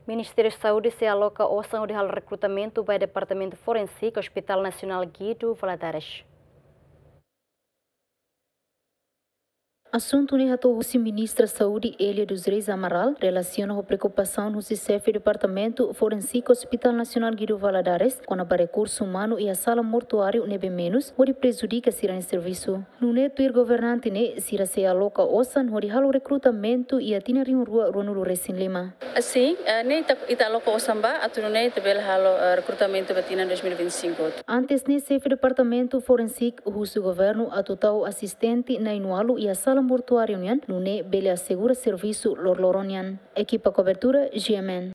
Ministério da Saúde se aloca orçamento de recrutamento para o Departamento Forense Hospital Nacional Guido Valadares. Assunto ne hato o ministra da Saúde Elia dos Reis Amaral relaciona a preocupação no chefe do Departamento Forensico Hospital Nacional Guido Valadares com o recurso humano e a sala mortuário nebe menos onde prejudica sirane serviço. No neto ir governante ne sira se aloca osan onde halo recrutamento e atina rim rua Ronulu Resin Lima. Assim, ne ita aloca osan ba atu ne tabel halo recrutamento batina 2025. Antes ne chefe do Departamento Forensico o governo atutau assistente na inualu e a sala mortuário nian, no ne bele assegura serviço lorloronian. Equipa cobertura GMN.